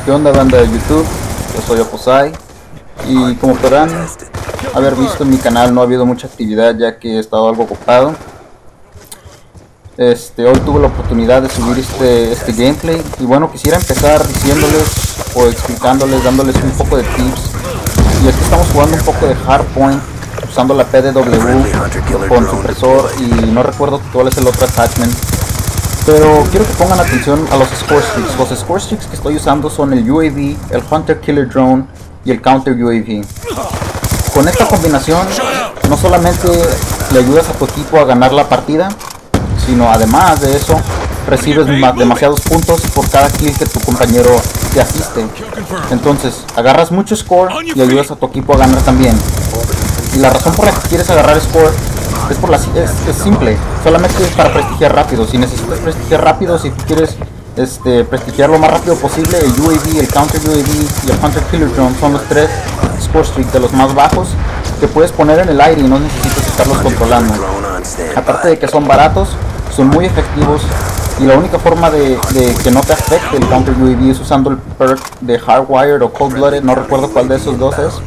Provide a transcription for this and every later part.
¿Qué onda, banda de YouTube? Yo soy Opposai y como podrán haber visto en mi canal no ha habido mucha actividad ya que he estado algo ocupado. Hoy tuve la oportunidad de subir este gameplay y bueno, quisiera empezar diciéndoles o explicándoles, dándoles un poco de tips. Y aquí estamos jugando un poco de Hardpoint usando la PDW con supresor y no recuerdo cuál es el otro attachment. Pero quiero que pongan atención a los score streaks. Los score streaks que estoy usando son el UAV, el Hunter Killer Drone y el Counter UAV. Con esta combinación no solamente le ayudas a tu equipo a ganar la partida, sino además de eso recibes demasiados puntos por cada kill que tu compañero te asiste. Entonces agarras mucho score y ayudas a tu equipo a ganar también. Y la razón por la que quieres agarrar score es simple, solamente es para prestigiar rápido. Si necesitas prestigiar rápido, si tú quieres prestigiar lo más rápido posible, el UAV, el Counter UAV y el Hunter Killer Drone son los tres score streak de los más bajos que puedes poner en el aire y no necesitas estarlos controlando. Aparte de que son baratos, son muy efectivos y la única forma de que no te afecte el Counter UAV es usando el perk de Hardwired o Cold Blooded, no recuerdo cuál de esos dos es.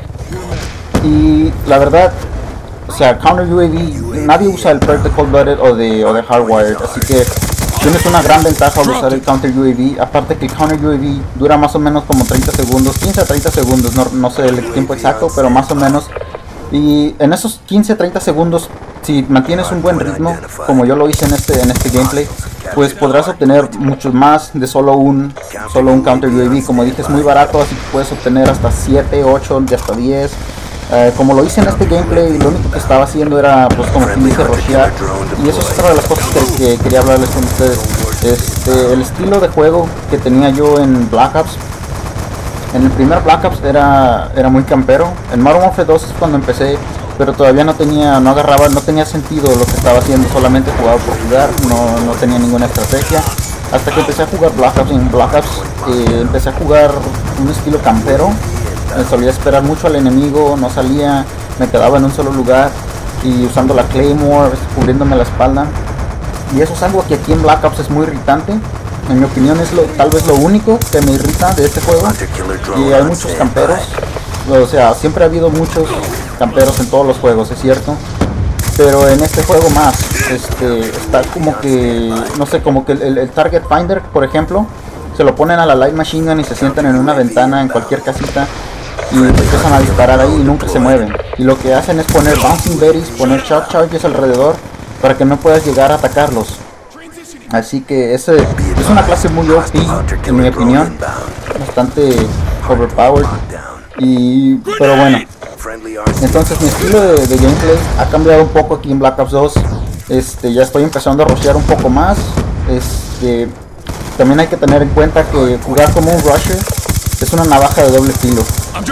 Y la verdad, o sea, Counter UAV, nadie usa el perk de Cold Blooded o de Hardwired, así que tienes una gran ventaja al usar el Counter UAV. Aparte que el Counter UAV dura más o menos como 30 segundos, 15 a 30 segundos, no sé el tiempo exacto, pero más o menos. Y en esos 15 a 30 segundos, si mantienes un buen ritmo, como yo lo hice en este gameplay, pues podrás obtener muchos más de solo un Counter UAV. Como dije, es muy barato, así que puedes obtener hasta 7, 8, de hasta 10. Como lo hice en este gameplay, lo único que estaba haciendo era, pues como quien dice, rushear. Y eso es otra de las cosas que quería hablarles con ustedes. El estilo de juego que tenía yo en Black Ops. En el primer Black Ops era muy campero. En Modern Warfare 2 es cuando empecé, pero todavía no tenía sentido lo que estaba haciendo, solamente jugaba por jugar, no tenía ninguna estrategia. Hasta que empecé a jugar Black Ops. En Black Ops empecé a jugar un estilo campero. Solía esperar mucho al enemigo, no salía, me quedaba en un solo lugar y usando la Claymore, cubriéndome la espalda. Y eso es algo que aquí en Black Ops es muy irritante. En mi opinión es tal vez lo único que me irrita de este juego. Y hay muchos camperos, o sea, siempre ha habido muchos camperos en todos los juegos, es cierto. Pero en este juego más, está como que, no sé, como que el Target Finder, por ejemplo, se lo ponen a la Light Machine Gun y se sientan en una ventana en cualquier casita y empiezan a disparar ahí y nunca se mueven. Y lo que hacen es poner Bouncing Berries, poner Shark Charges alrededor para que no puedas llegar a atacarlos. Así que es una clase muy OP, en mi opinión, bastante overpowered. Pero bueno, entonces mi estilo de gameplay ha cambiado un poco aquí en Black Ops 2. Ya estoy empezando a rushear un poco más. También hay que tener en cuenta que jugar como un rusher es una navaja de doble filo.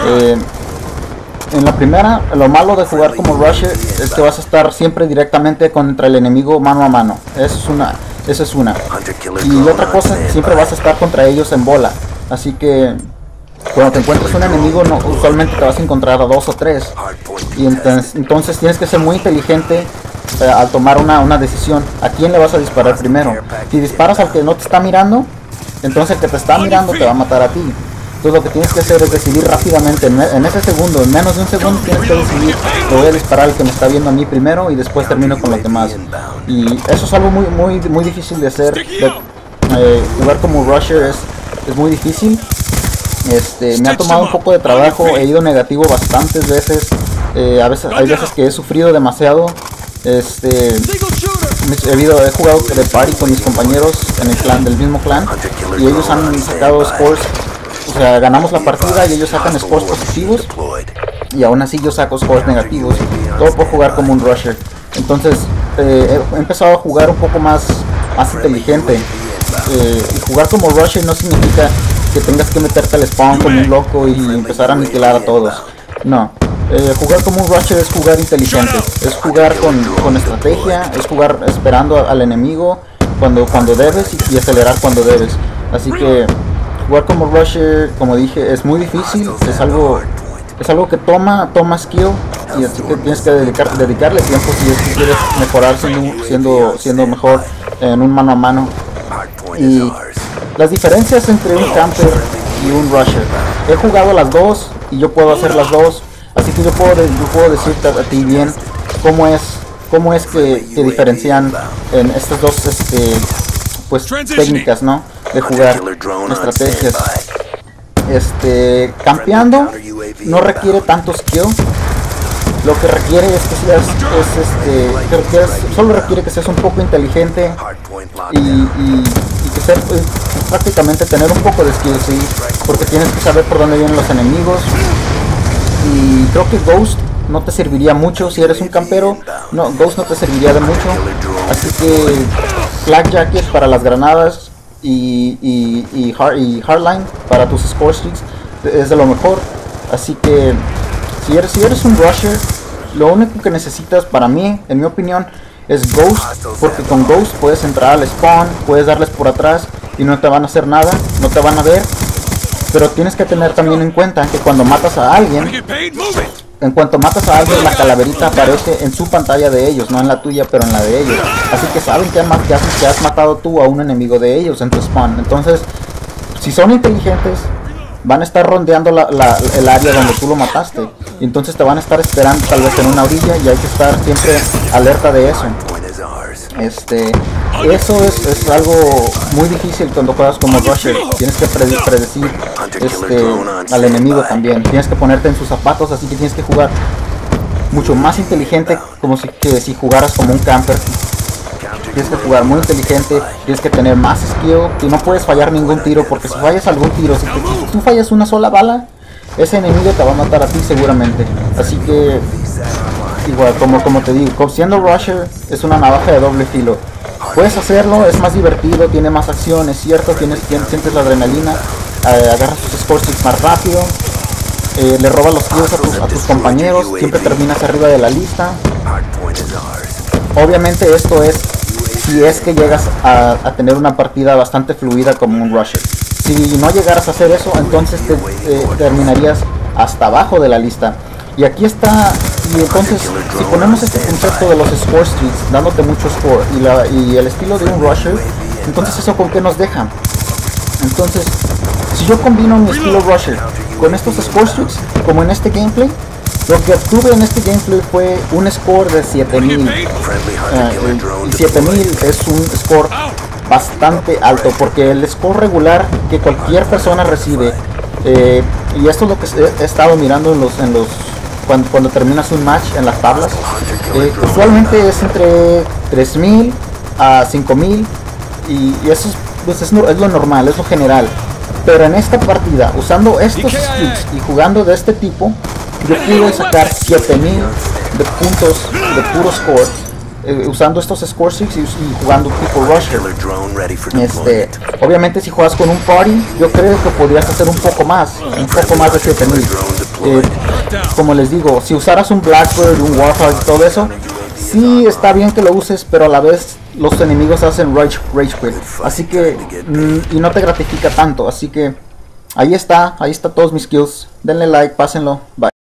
En la primera, lo malo de jugar como rusher es que vas a estar siempre directamente contra el enemigo mano a mano. Esa es una. Y otra cosa, siempre vas a estar contra ellos en bola. Así que cuando te encuentres un enemigo, usualmente te vas a encontrar a 2 o 3. Y entonces tienes que ser muy inteligente al tomar una decisión. ¿A quién le vas a disparar primero? Si disparas al que no te está mirando, entonces el que te está mirando te va a matar a ti. Entonces lo que tienes que hacer es decidir rápidamente, en ese segundo, en menos de un segundo tienes que decidir, le voy a disparar al que me está viendo a mí primero y después termino con los demás. Y eso es algo muy difícil de hacer. Jugar como rusher es muy difícil. Me ha tomado un poco de trabajo, he ido negativo bastantes veces. Hay veces que he sufrido demasiado. He jugado de party con mis compañeros en el clan, del mismo clan, y ellos han sacado scores, o sea, ganamos la partida y ellos sacan scores positivos y aún así yo saco scores negativos, todo por jugar como un rusher. Entonces he empezado a jugar un poco más inteligente. Y jugar como rusher no significa que tengas que meterte al spawn como un loco y empezar a aniquilar a todos. No. Jugar como un rusher es jugar inteligente, es jugar con estrategia, es jugar esperando al enemigo cuando debes y acelerar cuando debes. Así que jugar como rusher, como dije, es muy difícil, es algo que toma skill, y así que tienes que dedicarle tiempo si es que quieres mejorar siendo mejor en un mano a mano. Y las diferencias entre un camper y un rusher. He jugado las dos y yo puedo hacer las dos, así que yo puedo decirte a ti bien cómo es que diferencian en estas dos pues técnicas, ¿no? De jugar, estrategias. Campeando no requiere tanto skill. Lo que requiere es que seas, solo requiere que seas un poco inteligente y que seas, prácticamente tener un poco de skill, ¿sí? Porque tienes que saber por dónde vienen los enemigos. Y creo que Ghost no te serviría mucho si eres un campero. No, Ghost no te serviría de mucho. Así que Flak Jacket para las granadas y Hardline para tus score streaks es de lo mejor. Así que si eres un rusher, lo único que necesitas, para mí, en mi opinión, es Ghost, porque con Ghost puedes entrar al spawn, puedes darles por atrás y no te van a hacer nada, no te van a ver. Pero tienes que tener también en cuenta que cuando matas a alguien, en cuanto matas a alguien, la calaverita aparece en su pantalla de ellos, no en la tuya, pero en la de ellos. Así que saben que has matado tú a un enemigo de ellos en tu spawn. Entonces, si son inteligentes, van a estar rondeando el área donde tú lo mataste. Y entonces te van a estar esperando tal vez en una orilla y hay que estar siempre alerta de eso. Eso es algo muy difícil cuando juegas como rusher. Tienes que predecir al enemigo también. Tienes que ponerte en sus zapatos, así que tienes que jugar mucho más inteligente que si jugaras como un camper. Tienes que jugar muy inteligente, tienes que tener más skill y no puedes fallar ningún tiro, porque si fallas algún tiro, si tú fallas una sola bala, ese enemigo te va a matar a ti seguramente. Así que igual, como te digo, siendo rusher es una navaja de doble filo. Puedes hacerlo, es más divertido, tiene más acción, es cierto, sientes la adrenalina, agarras tus score streaks más rápido, le robas los kills a tus compañeros, siempre terminas arriba de la lista. Obviamente esto es si es que llegas a tener una partida bastante fluida como un rusher. Si no llegaras a hacer eso, entonces terminarías hasta abajo de la lista. Y aquí está, y entonces si ponemos este concepto de los score streaks, dándote mucho score, y el estilo de un rusher, entonces eso con qué nos deja. Entonces, si yo combino mi estilo rusher con estos score streaks, como en este gameplay, lo que obtuve en este gameplay fue un score de 7000. 7000 es un score bastante alto, porque el score regular que cualquier persona recibe, y esto es lo que he estado mirando cuando terminas un match en las tablas, usualmente es entre 3000 a 5000, y eso es lo normal, es lo general. Pero en esta partida, usando estos streaks y jugando de este tipo, yo pude sacar 7000 de puntos de puro score, usando estos score streaks y jugando tipo rusher. Obviamente si juegas con un party, yo creo que podrías hacer un poco más de 7000. Como les digo, si usaras un Blackbird, un Warthog y todo eso, sí está bien que lo uses, pero a la vez los enemigos hacen rage quit, así que y no te gratifica tanto. Así que ahí está todos mis kills. Denle like, pásenlo, bye.